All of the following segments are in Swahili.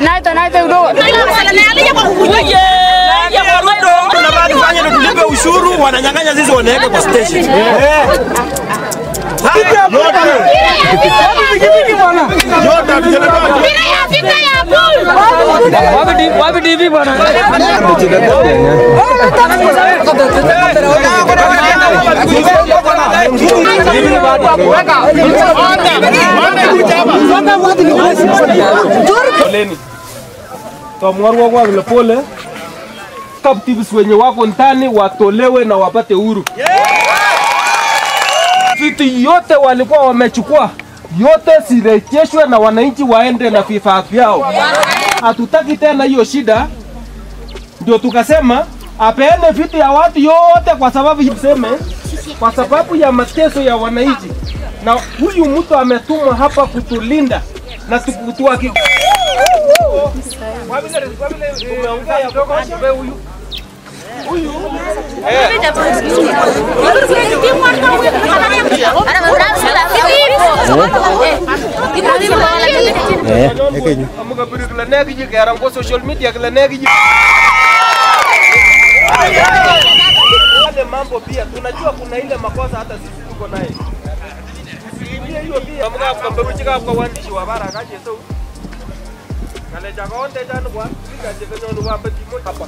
Naita udo. Tunabaki fanya tulipe ushuru, wananyang'anya sisi wanaweka kwa station. Wapi TV bwana? Tuamwarwa kwa vile pole captives wenye wako ndani watolewe na wapate uhuru. Vitu yote walikuwa wamechukua yote sirejeshwe na wananchi waende na vifaa vyao. Hatutaki tena hiyo shida, ndio tukasema apeane vitu ya watu yote, kwa sababu yiseme kwa sababu ya mateso ya wananchi, na huyu mtu ametumwa hapa kutulinda na tukutuaki. Social media mambo pia tunajua kuna ile makosa hata sisi tuko naye. Hiyo pia mga kukamberuchika kwa waandishi wa habari akaje tu. Kale jagonde jana kwa sikaje kanyo wa mbeti moja hapa.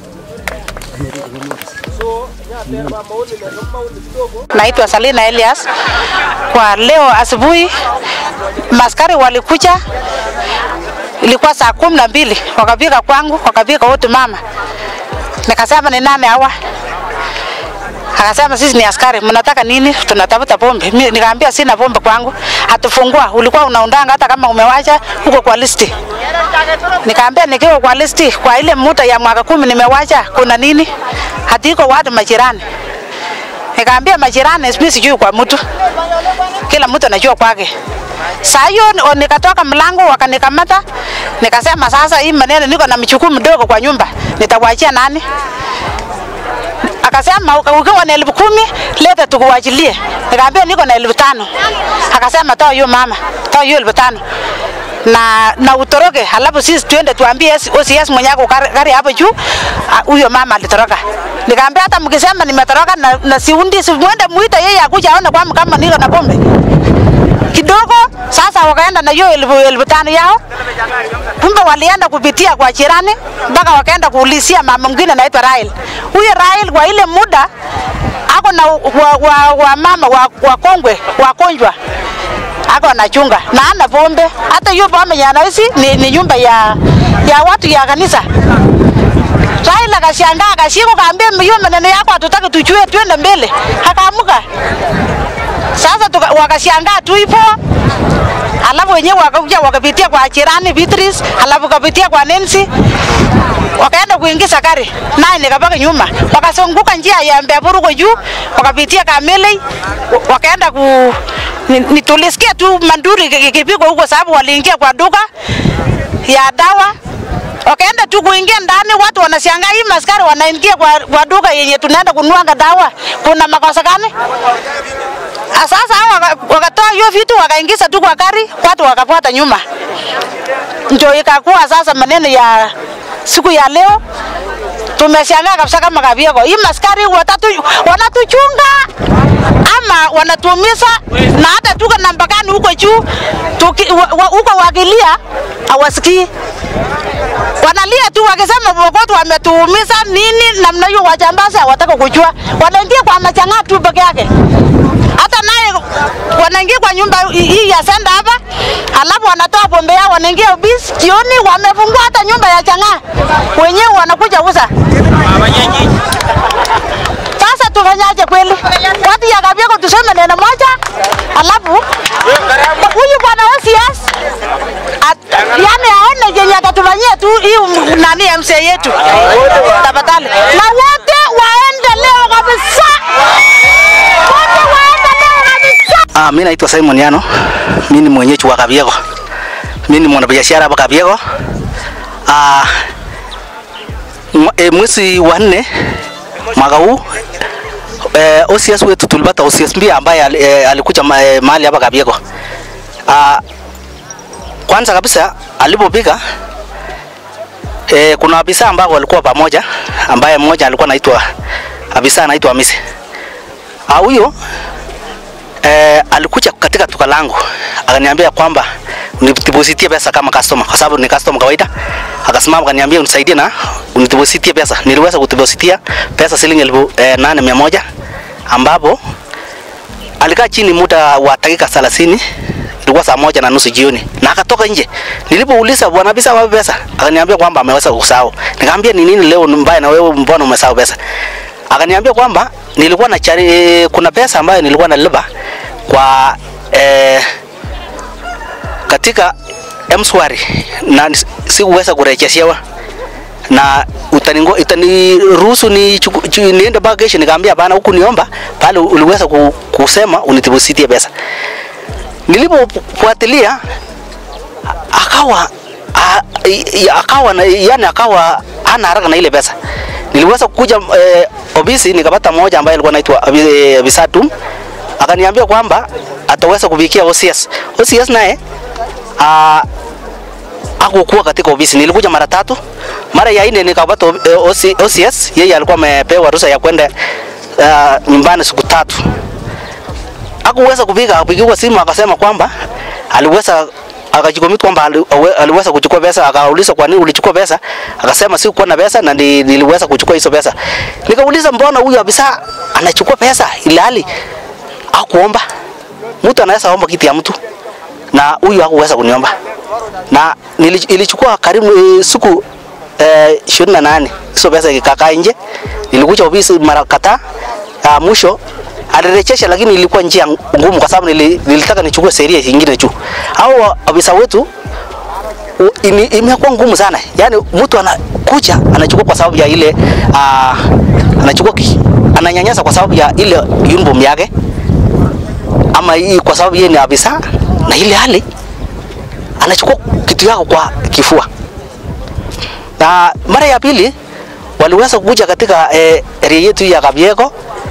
So nyate maoni na maoni kidogo. Naitwa Salina Elias. Kwa leo asubuhi maskari walikuja, ilikuwa saa 12 wakafika kwangu, wakafika wote mama. Nikasema ni nani hawa? Akasema sisi ni askari, mnataka nini? Tunatafuta pombe. Mimi nikamwambia sina pombe kwangu. Atufungua, ulikuwa unaundanga hata kama umewacha huko kwa listi. Nikamwambia nikiwa kwa listi kwa ile muda ya mwaka 10 nimewacha, kuna nini? Hati iko watu majirani. Nikamwambia majirani mimi sijui kwa mtu. Kila mtu anajua kwake. Saa hiyo nikatoka mlango wakanikamata. Nikasema sasa hii maneno niko na mchukuu mdogo kwa nyumba. Nitawaachia nani? Akasema ukiwa na 10,000 leta tukuachilie. Nikamwambia niko na 5,000. Akasema toa hiyo mama, toa hiyo 5,000. Na utoroke, halafu sisi tuende tuambie OCS mwenye yako gari hapo juu, huyo mama alitoroka. Nikamwambia hata mkisema nimetoroka na siundi, simuende muita yeye akuja aone kama niko na pombe. Kidogo sasa wakaenda na hiyo 5,000 yao. Kumbe walienda kupitia kwa jirani mpaka wakaenda kuulizia mama mwingine anaitwa Rail. Huyo Rail kwa ile muda ako na wa mama wa kongwe wagonjwa ako anachunga na ana pombe. Hata hiyo pombe ya naisi ni nyumba ya watu ya kanisa. Rail akashangaa, akashika kaambia hiyo maneno yako hatutaki tujue, twende mbele. Akaamuka. Sasa wakashangaa tu hivyo. Alafu wenyewe wakakuja wakapitia kwa jirani Beatrice, alafu wakapitia kwa Nancy. Wakaenda kuingiza gari. Naye nikabaki nyuma. Wakazunguka njia ya Mbeburu kwa juu, wakapitia Kamele, wakaenda nitulisikia tu manduri kipigwa huko sababu waliingia kwa duka ya dawa. Wakaenda tu kuingia ndani, watu wanashangaa hii maskari wanaingia kwa duka yenye tunaenda kununua dawa. Kuna makosa gani? Sasa wakatoa hiyo vitu wakaingiza tu kwa gari, watu wakafuata nyuma. Ndio ikakuwa sasa maneno ya siku ya leo. Tumeshangaa kabisa kama Kabiego. Hii maskari wanatuchunga ama wanatuumiza, na hata tuko na mpakani huko juu huko wakilia hawasikii. Wanalia tu wakisema Bokoti wametuumiza nini namna hiyo, wajambazi hawataka kujua. Wanaingia kwa machanga tu peke yake. Hata naye wanaingia kwa nyumba hii ya senda hapa, alafu wanatoa pombe yao wanaingia ubisi. Jioni wamefungua hata nyumba ya changa. Wenyewe wanakuja uza. Sasa tufanyaje kweli? Watu ya Kabiego tuseme neno moja, alafu huyu bwana OCS yani aone yenye atatufanyia tu hii nani MCA yetu. Tafadhali. Na wote waende leo kabisa. Wote waende leo kabisa. Mimi naitwa Simon Yano. Mimi ni mwenyeji wa Kabiego. Mimi ni mwanabiashara hapa Kabiego. Mwezi wa 4 mwaka huu OCS wetu tulipata OCS mpya ambaye alikuja mahali hapa Kabiego. Kwanza kabisa alipopika kuna afisa ambao walikuwa pamoja, ambaye mmoja alikuwa anaitwa afisa anaitwa Hamisi. Huyo alikuja katika duka langu akaniambia kwamba unidepositie pesa kama customer, kwa sababu ni customer kawaida. Akasimama akaniambia unisaidie na unidepositie pesa. Niliweza kudepositia pesa shilingi 8,100 ambapo alikaa chini muda wa dakika 30. Ilikuwa saa 1:30 jioni na akatoka nje. Nilipouliza bwana afisa wapi pesa, akaniambia kwamba ameweza kusahau. Nikamwambia ni nini leo mbaya na wewe, mbona umesahau pesa? Akaniambia kwamba nilikuwa na kuna pesa ambayo nilikuwa nalipa kwa katika M-Shwari na sikuweza kurejeshewa, na utaniruhusu niende mpaka kesho. Nikamwambia bana, huku niomba pale uliweza kusema unidepositie pesa. Nilipofuatilia akawa hana haraka na ile pesa. Niliweza kukuja ofisi nikapata mmoja ambaye alikuwa anaitwa Bisatu, akaniambia kwamba ataweza kufikia OCS. OCS naye hakukuwa katika ofisi. Nilikuja mara 3. Mara ya 4 nikapata OCS, yeye alikuwa amepewa ruhusa ya kwenda nyumbani siku 3. Hakuweza kupiga, akapigiwa simu akasema kwamba aliweza akajikomit kwamba aliweza kuchukua pesa. Akauliza kwa nini ulichukua pesa, akasema sikuwa na pesa na niliweza kuchukua hizo pesa. Nikauliza mbona huyu afisa anachukua pesa ilhali hakuomba? Mtu anaweza omba kitu ya mtu, na huyu hakuweza kuniomba. Na ilichukua karibu siku 28 hizo pesa ikakaa nje. Nilikuja ofisi mara kadhaa, mwisho alirejesha, lakini ilikuwa njia ngumu kwa sababu nilitaka nichukue sheria nyingine juu. Hao afisa wetu imekuwa ngumu sana. Yaani mtu anakuja anachukua kwa sababu ya ile ananyanyasa kwa sababu ya ile uniform yake, ama hii kwa sababu yeye ni afisa, na ile hali anachukua kitu yako kwa kifua. Na mara ya pili waliweza kuja katika area yetu ya Kabiego,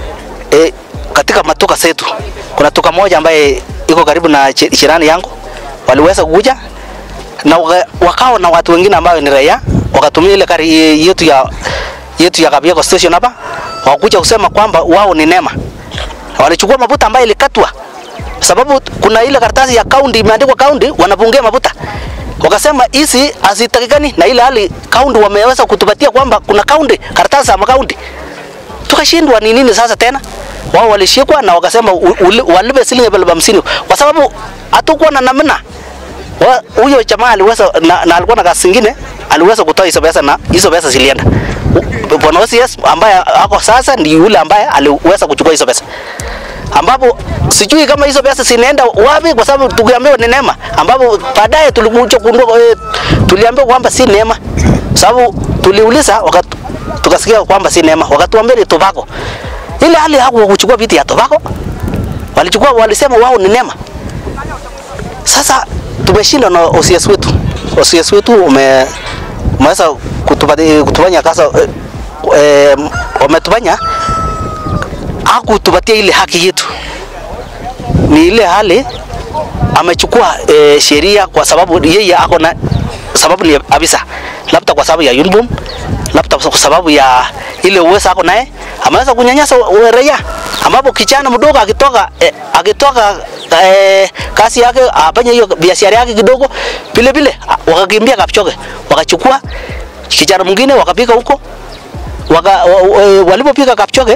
katika matoka zetu. Kuna toka moja ambaye iko karibu na jirani yangu, waliweza kuja na wakao na watu wengine ambao ni raia, wakatumia ile gari yetu ya Kabiego station hapa, wakuja kusema kwamba wao ni NEMA. Walichukua mafuta ambayo ilikatwa, sababu kuna ile karatasi ya county imeandikwa county, wanapungia mafuta. Wakasema hizi hazitakikani, na ile hali county wameweza kutupatia kwamba kuna county karatasi za county. Tukashindwa ni nini sasa tena? Wao walishikwa na wakasema walipe shilingi 50 kwa sababu hatakuwa na namna. Huyo jamaa aliweza na alikuwa na kazi nyingine, aliweza kutoa hizo pesa na hizo pesa zilienda. Bwana OCS ambaye ako sasa ni yule ambaye aliweza kuchukua hizo pesa, ambapo sijui kama hizo pesa zinaenda wapi, kwa sababu tukiambiwa ni NEMA, ambapo baadaye tulikuja kundua tuliambiwa kwamba si NEMA, sababu tuliuliza tukasikia kwamba si NEMA, wakatuambia ni tobacco. Ile hali hakuchukua vitu ya tobacco, walichukua, walisema wao ni NEMA. Sasa tumeshinda na OCS wetu. OCS wetu umeweza kutufanya kasa, wametufanya hakutupatia ile haki yetu. Ni ile hali amechukua sheria kwa sababu yeye ako na sababu ni afisa, labda kwa sababu ya uniform, labda kwa sababu ya ile uwezo ako naye, ameweza kunyanyasa raia, ambapo kijana mdogo akitoka kazi yake afanye hiyo biashara yake kidogo, vile wakakimbia Kapchoge, wakachukua kijana mwingine wakapika huko, walipopika Kapchoge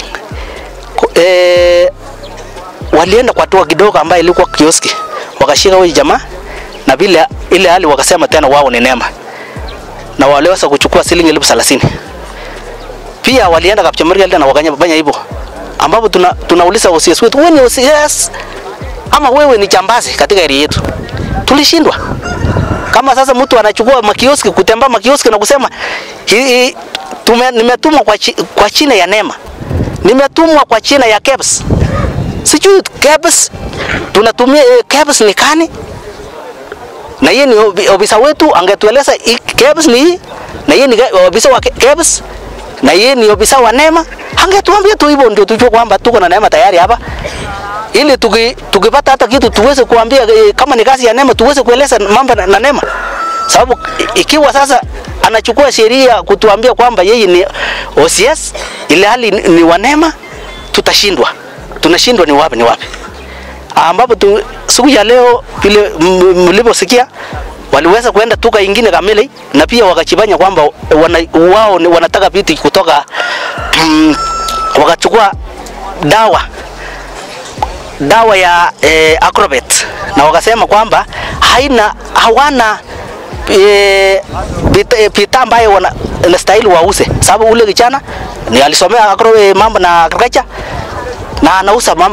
walienda kwa toa kidogo ambaye ilikuwa kioski, wakashika huyo jamaa, na bila ile hali wakasema tena wao ni NEMA, na waliweza kuchukua shilingi 30,000. Pia walienda Kapchoge na wakafanya hivyo, ambapo tunauliza OCS wetu, wewe ni OCS ama wewe ni jambazi katika area yetu? Tulishindwa. Kama sasa mtu anachukua makioski, kutembea makioski na kusema nimetumwa kwa China ya NEMA, nimetumwa kwa China ya KEBS. Sijui KEBS tunatumia KEBS ni kani? Na yeye ni ofisa wetu, angetueleza KEBS ni, na yeye ni ofisa wa KEBS, na yeye ni ofisa wa NEMA, angetuambia tu hivyo, ndio tujue kwamba tuko na NEMA tayari hapa, ili tukipata hata kitu tuweze kuambia kama ni kazi ya NEMA, tuweze kueleza mambo na NEMA. Sababu ikiwa sasa anachukua sheria kutuambia kwamba yeye ni OCS ile hali ni wanema, tutashindwa. Tunashindwa ni wapi ambapo siku ya leo vile mliposikia waliweza kuenda tuka ingine kamili na pia wakachibanya kwamba wao wanataka vitu kutoka wakachukua dawa ya Acrobat na wakasema kwamba hawana pita ambayo wanastahili wauze, sababu ule kijana ni alisomea mambo na agriculture na anauza mambo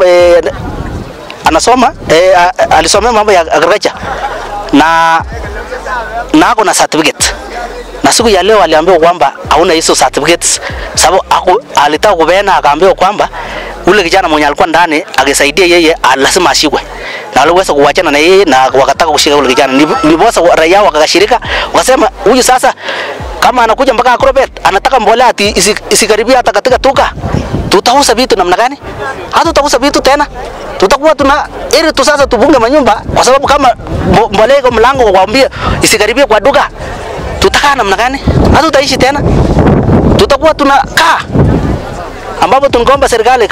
alisomea mambo ya agriculture na ako na certificate. Na siku ya leo aliambiwa kwamba hauna hizo certificates, sababu alitaka kupeana, akaambiwa kwamba ule kijana mwenye alikuwa ndani akisaidia yeye lazima ashikwe. Na waliweza kuachana na yeye na wakataka kushika ule kijana. Niliposa raia wakashirika wakasema huyu sasa kama anakuja mpaka Acrobat anataka mbolea ati isikaribia hata katika tuka, tutauza vitu namna gani? Hatutauza vitu tena. Tutakuwa ili tu sasa tubunge manyumba, kwa sababu kama mbolea iko mlango waambie isikaribie kwa duka, tutakaa namna gani? Hatutaishi tena. Tutakuwa tunakaa ambapo tungeomba serikali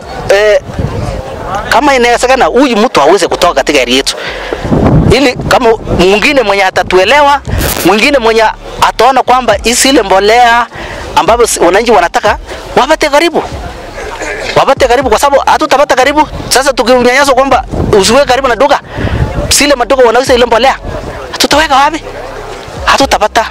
kama inawezekana huyu mtu aweze kutoka katika area yetu, ili kama mwingine mwenye atatuelewa, mwingine mwenye ataona kwamba ile mbolea ambapo wananchi wanataka wapate karibu, kwa sababu hatutapata karibu. Sasa tukinyanyaswa kwamba usiwe karibu na duka, sile maduka wanauza ile mbolea, tutaweka wapi? Hatutapata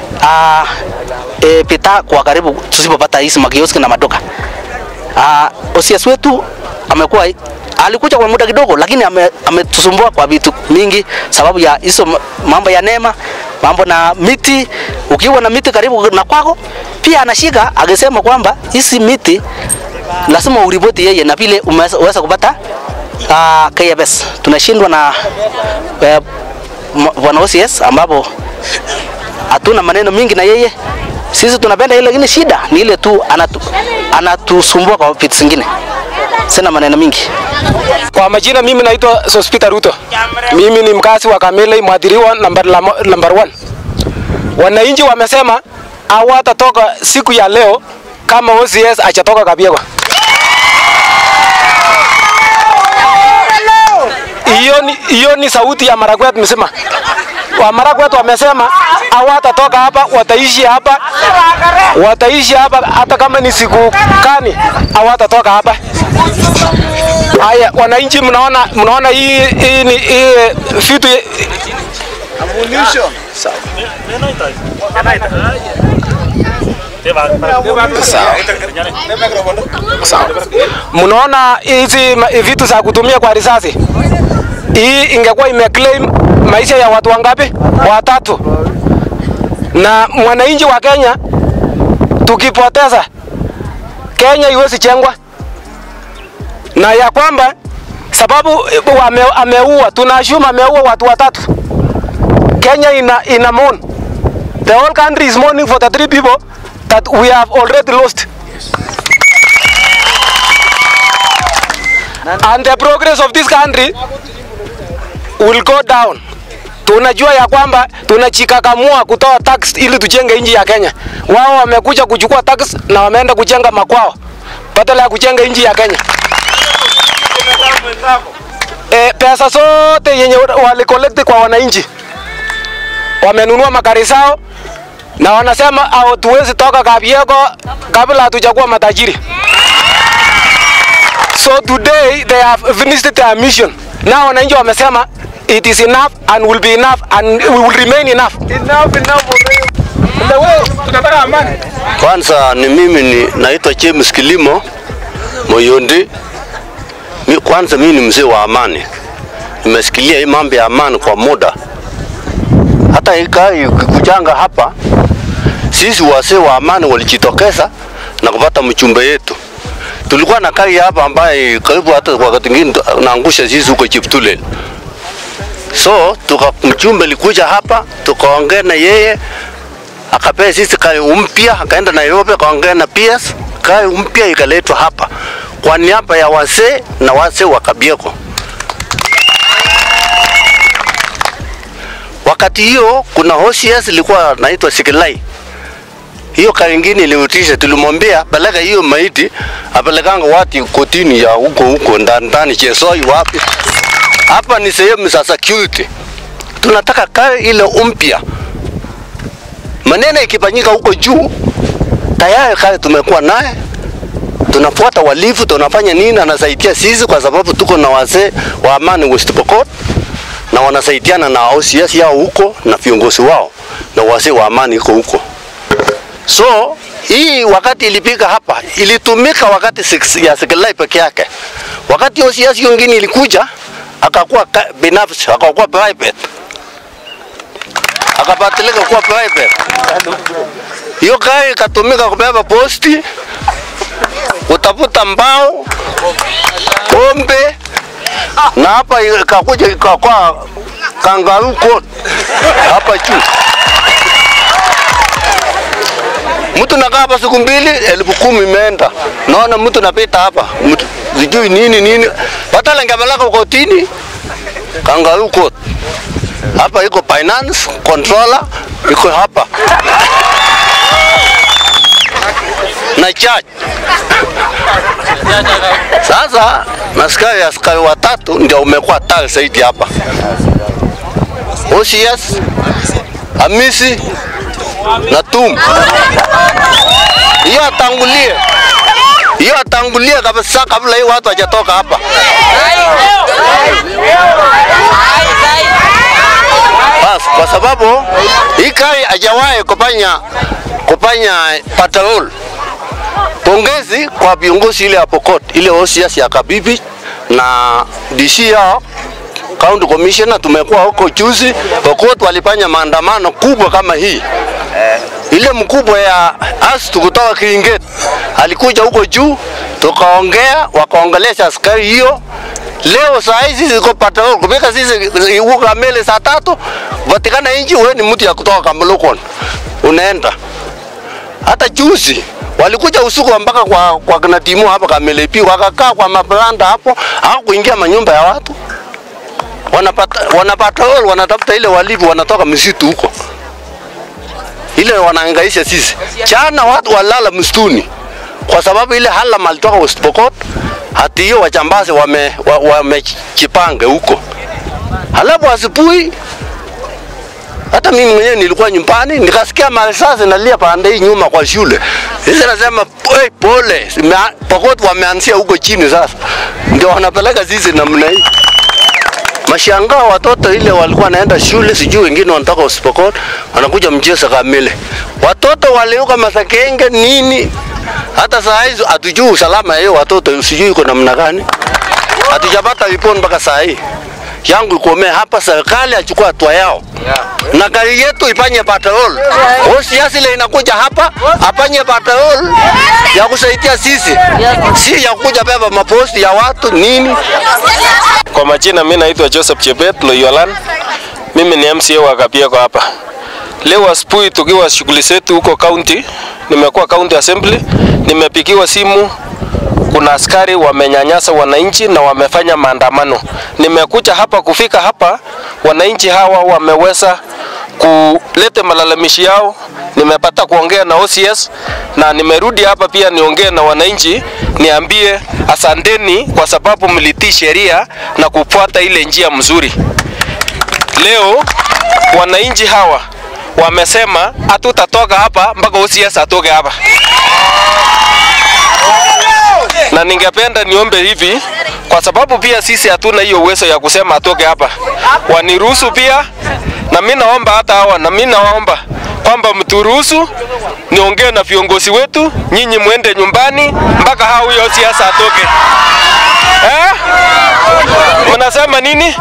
pita kwa karibu tusipopata hizi makioski na maduka. OCS wetu alikuja kwa muda kidogo, lakini ametusumbua kwa vitu mingi sababu ya hizo mambo ya neema, mambo na miti. Ukiwa na miti karibu na kwako pia anashika, akisema kwamba hizi miti lazima uripoti yeye, na vile umeweza kupata KFS. Tunashindwa na bwana OCS ambapo hatuna maneno mingi na yeye. Sisi tunapenda ile, lakini shida ni ile tu anatusumbua kwa vitu zingine. Sina maneno mingi. Kwa majina mimi naitwa Sospita Ruto. Mimi ni mkazi wa Kamele, mwadhiriwa number 1. Wananchi wamesema hawatatoka siku ya leo kama OCS hajatoka Kabiego. Hiyo ni sauti ya Marakwet msema. Wa Marakwet wamesema hawatatoka hapa, wataishi hapa hata kama ni siku kani, hawatatoka hapa. Haya, wananchi mnaona hii ni vitu ammunition. Mnaona hizi vitu za kutumia kwa risasi. Hii ingekuwa imeclaim maisha ya watu wangapi? 3. Na mwananchi wa Kenya tukipoteza, Kenya iwezi jengwa. Na ya kwamba sababu ameua, tunashuma ameua watu 3. Kenya ina mourn. The whole country is mourning for the 3 people that we have already lost. And the progress of this country will go down. Tunajua ya kwamba tunachikakamua kutoa tax ili tujenge nchi ya Kenya. Wao wamekuja kuchukua tax na wameenda kujenga makwao badala ya kujenga nchi ya Kenya. Pesa zote yenye walikolekti kwa wananchi, wamenunua magari zao na wanasema hatuwezi toka Kabiego kabla hatujakuwa matajiri. So today they have finished their mission. Now wananchi wamesema it is enough and will be enough and will remain enough. Enough. Tunataka amani. Kwanza ni mimi naitwa James Kilimo Moyondi. Kwanza mimi ni mzee wa amani. Nimesikilia hii mambo ya amani kwa muda. Hata ikai kujanga hapa, sisi wazee wa amani walijitokeza na kupata mchumbe yetu. Tulikuwa na kai hapa ambaye karibu hata wakati mwingine naangusha sisi huko Chiptule. So mchumbe alikuja hapa, tukaongea na yeye, akapea sisi kai mpya, akaenda Nairobi akaongea na PS, kai mpya ikaletwa hapa kwa niaba ya wazee na wazee wa Kabiego. Wakati hiyo kuna OCS ilikuwa naitwa Sikilai. Hiyo kari ingine iliutisha, tulimwambia peleka hiyo maiti, apelekanga watu kotini ya huko ndani Chesoi wapi. Hapa ni sehemu za security. Tunataka kari ile mpya. Maneno ikifanyika huko juu, tayari kari tumekuwa naye. Tunafuata walifu, tunafanya nini, anasaidia sisi kwa sababu tuko na wazee wa Amani West Pokot na wanasaidiana na OCS yao huko na viongozi wao na wazee wa Amani huko. So hii wakati ilipika hapa ilitumika wakati ya Sikilai peke yake. Wakati OCS nyingine ilikuja akakuwa binafsi, akakuwa private, akapatilika kuwa private. Hiyo gari ikatumika kubeba posti, utafuta mbao, pombe, na hapa ikakuja ikakuwa kangaroo court hapa juu. Mtu nakaa hapa siku mbili 10,000 imeenda. Naona mtu napita hapa, mtu sijui nini. Badala ngapeleka kotini, kangaroo court. Hapa iko finance controller iko hapa. Na charge. Sasa askari watatu ndio umekuwa tayari zaidi hapa. OCS, Hamisi na Tum. Hiyo atangulie kabisa kabla hii watu hajatoka hapa. Bas, kwa sababu hii kai hajawahi kufanya patrol. Pongezi kwa viongozi ile ya Pokot, ile OCS ya Kabibi na DC ya County Commissioner. Tumekuwa huko juzi, Pokot walifanya maandamano kubwa kama hii. Ile mkubwa ya astu kutoka Kiringet alikuja huko juu, tukaongea, wakaongelesha askari hiyo. Leo saa hizi ziko patrol, kumeka sisi huko Kamele saa 3, watikana inji wewe ni mtu ya kutoka Kamulokon. Unaenda. Hata juzi walikuja usiku mpaka kwa kina Timu hapa Kamele pi, wakakaa kwa mabranda hapo, au kuingia manyumba ya watu. Wanapatrol, wanatafuta ile walivu, wanatoka msitu huko. Ile wanahangaisha sisi. Chana watu walala msituni. Kwa sababu ile hala malitoka West Pokot, hati hiyo wajambazi wamejipanga huko. Halafu asubuhi hata mimi mwenyewe nilikuwa nyumbani, nikasikia marisasi nalia pande hii nyuma kwa shule. Sisi nasema pole, Pokot wameanzia huko chini sasa. Ndio wanapeleka sisi namna hii. Mashangao watoto ile walikuwa naenda shule, sijui wengine wanatoka West Pokot, wanakuja mchezo Kamele. Watoto waliuka Masakenge nini? Hata saa hizo hatujui usalama hiyo watoto, sijui iko namna gani. Hatujapata ripoti mpaka saa hii. Yangu ikomea hapa, serikali achukua hatua yao. Na gari yetu ifanye patrol. OCS ile inakuja hapa, afanye patrol ya kusaidia sisi. Si ya kuja beba maposti ya watu nini. Kwa majina mimi naitwa Joseph Chebet Loyolan. Mimi ni MCA wa Kabiego hapa. Leo asubuhi tukiwa shughuli zetu huko county, nimekuwa county assembly, nimepigiwa simu kuna askari wamenyanyasa wananchi na wamefanya maandamano. Nimekuja hapa, kufika hapa wananchi hawa wameweza kuleta malalamishi yao. Nimepata kuongea na OCS na nimerudi hapa pia niongee na wananchi, niambie asanteni kwa sababu mlitii sheria na kufuata ile njia mzuri. Leo wananchi hawa wamesema hatutatoka hapa mpaka OCS atoke hapa. Na ningependa niombe hivi, kwa sababu pia sisi hatuna hiyo uwezo ya kusema atoke hapa. Waniruhusu pia, na mimi naomba hata hawa, na mimi naomba kwamba mturuhusu niongee na viongozi wetu, nyinyi muende nyumbani mpaka hao huyo siasa atoke. Mnasema nini?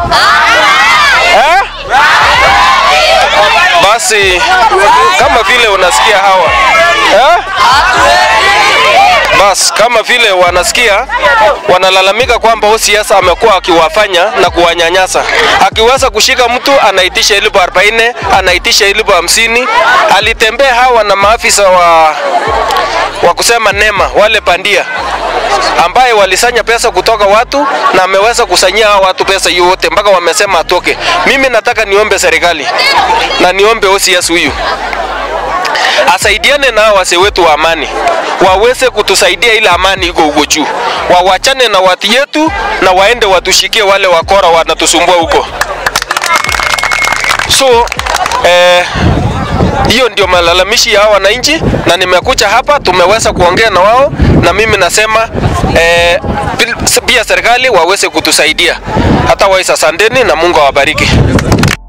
Basi kama vile unasikia hawa. Bas, kama vile wanasikia wanalalamika kwamba OCS amekuwa akiwafanya na kuwanyanyasa. Akiweza kushika mtu anaitisha 40,000, anaitisha 50,000. Alitembea hawa na maafisa wa kusema NEMA, wale pandia ambaye walisanya pesa kutoka watu, na ameweza kusanyia watu pesa yote mpaka wamesema atoke. Mimi nataka niombe serikali na niombe OCS huyu asaidiane na wase wetu wa amani, waweze kutusaidia ile amani iko huko juu, wawachane na watu yetu na waende watushikie wale wakora wanatusumbua huko. So hiyo ndio malalamishi ya wananchi, na nimekuja hapa, tumeweza kuongea na wao, na mimi nasema pia serikali waweze kutusaidia. Hata waisa, asanteni na Mungu awabariki.